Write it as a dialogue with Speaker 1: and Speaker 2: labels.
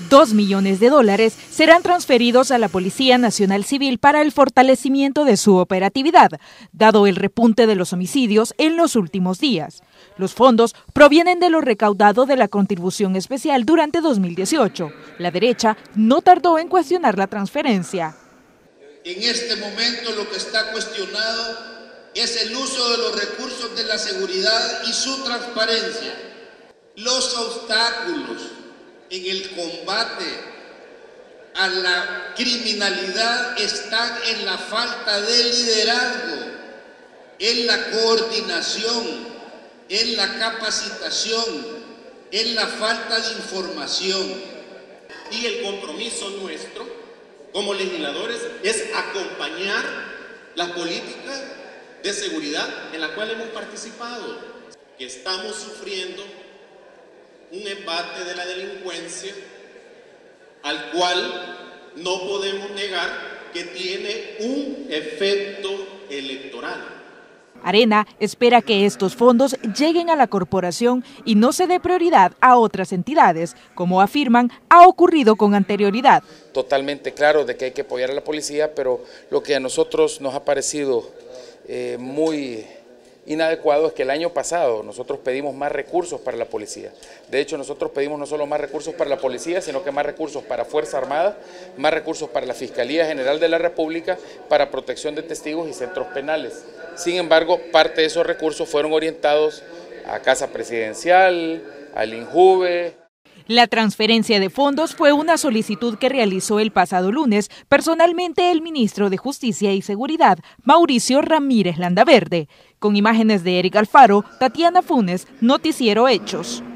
Speaker 1: $2 millones serán transferidos a la Policía Nacional Civil para el fortalecimiento de su operatividad, dado el repunte de los homicidios en los últimos días. Los fondos provienen de lo recaudado de la contribución especial durante 2018. La derecha no tardó en cuestionar la transferencia.
Speaker 2: En este momento lo que está cuestionado es el uso de los recursos de la seguridad y su transparencia. Los obstáculos en el combate a la criminalidad están en la falta de liderazgo, en la coordinación, en la capacitación, en la falta de información.
Speaker 3: Y el compromiso nuestro como legisladores es acompañar las políticas de seguridad en las cuales hemos participado, que estamos sufriendo un embate de la delincuencia al cual no podemos negar que tiene un efecto electoral.
Speaker 1: Arena espera que estos fondos lleguen a la corporación y no se dé prioridad a otras entidades, como afirman ha ocurrido con anterioridad.
Speaker 4: Totalmente claro de que hay que apoyar a la policía, pero lo que a nosotros nos ha parecido muy inadecuado es que el año pasado nosotros pedimos más recursos para la policía. De hecho, nosotros pedimos no solo más recursos para la policía, sino que más recursos para Fuerza Armada, más recursos para la Fiscalía General de la República, para protección de testigos y centros penales. Sin embargo, parte de esos recursos fueron orientados a Casa Presidencial, al INJUVE.
Speaker 1: La transferencia de fondos fue una solicitud que realizó el pasado lunes personalmente el ministro de Justicia y Seguridad, Mauricio Ramírez Landaverde. Con imágenes de Eric Alfaro, Tatiana Funes, Noticiero Hechos.